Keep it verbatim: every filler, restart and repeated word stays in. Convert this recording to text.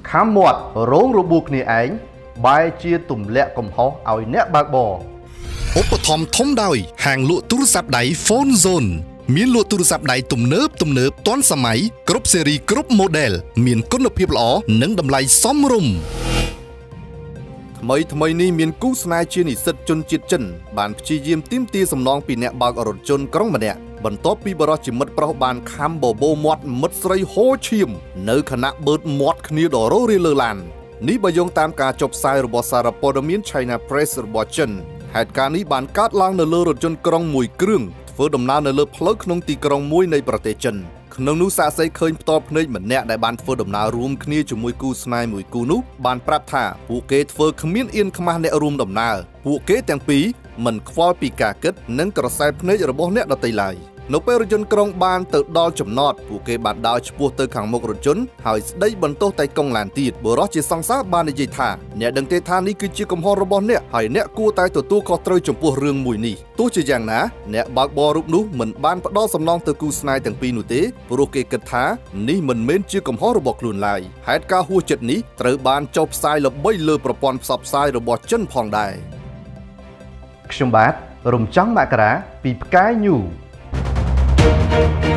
ខំមាត់រងរបួសគ្នាឯងបែរជាទម្លាក់កំហុសឲ្យអ្នកបើកបរឧបត្ថម្ភធំដោយហាងលក់ទូរស័ព្ទដៃ Phone Zone មានលក់ទូរស័ព្ទដៃទំនើបទំនើបទាន់សម័យគ្រប់ស៊េរីគ្រប់ model មានគុណភាពល្អនិងតម្លៃសមរម្យថ្មីថ្មីនេះមានគូស្នេហ៍ជានិស្សិតជនជាតិចិនបានព្យាយាមទាមទារសំណងពីអ្នកបើករថយន្តក្រុងម្នាក់បន្ទាប់ពីបរិសុទ្ធជាមិត្តប្រុសបានខំបបោមាត់មិត្តស្រីហូរឈាមនៅខណៈបឺតមាត់គ្នាដ៏រស់រាយលើឡាននេះបើយោងតាមការចុះផ្សាយរបស់សារព័ត៌មាន China Press របស់ចិនហេតុការណ៍នេះបានកើតឡើងនៅលើរថយន្តក្រុងមួយគ្រឿងធ្វើដំណើរនៅលើផ្លូវក្នុងទីក្រុងមួយនៃប្រទេសចិនក្នុងនោះសាក្សីឃើញផ្ទាល់ភ្នែកម្នាក់ដែលបានធ្វើដំណើររួមគ្នាជាមួយគូស្នេហ៍មួយគូនោះបានប្រាប់ថាពួកគេធ្វើគ្មានអៀនខ្មាស់អ្នករួមដំណើរពួកគេទាំងពីរមិនខ្វល់ពីការគិតនិងក្រសែភ្នែករបស់អ្នកដទៃឡើយនៅពេលរថយន្តក្រុងបានទៅដល់ចំណតពួកគេបានដើរឆ្ពោះទៅខាងមុខរថយន្តហើយស្ដីបន្ទោសតែកង់ឡានទៀតបុរសជាសង្សារបាននិយាយថាអ្នកដឹងទេថានេះគឺជាកំហុសរបស់អ្នកហើយអ្នកគួរតែទទួលខុសត្រូវចំពោះរឿងមួយនេះទោះជាយ៉ាងណាអ្នកបើកបររូបនោះមិនបានផ្ដល់សំណងទៅគូស្នេហ៍ទាំងពីរនោះទេព្រោះគេគិតថានេះមិនមែនជាកំហុសរបស់ខ្លួនឡើយហេតុការណ៍ហួសចិត្តនេះត្រូវបានចុះផ្សាយល្បីលើប្រព័ន្ធផ្សព្វផ្សាយរបស់ចិនផងដែរខ្ញុំបាទរំចង់មករាពីផ្កាយញូ